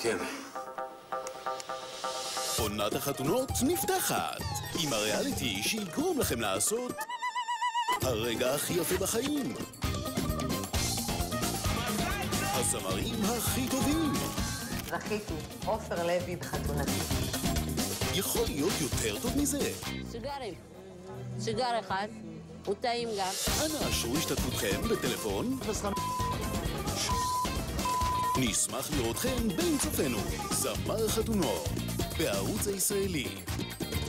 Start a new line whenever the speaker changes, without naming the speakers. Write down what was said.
כן.
עונת החתונות נפתחת עם הריאליטי שיגרום לכם לעשות הרגע הכי יפה בחיים. הזמרים הכי טובים.
זכיתי, עופר לוי בחתונתי.
יכול להיות יותר טוב מזה?
סיגר אחד, הוא טעים גם.
אנא אשרו השתתפותכם בטלפון. נשמח לראותכם בין צופינו. זמר חתונות בערוץ הישראלי.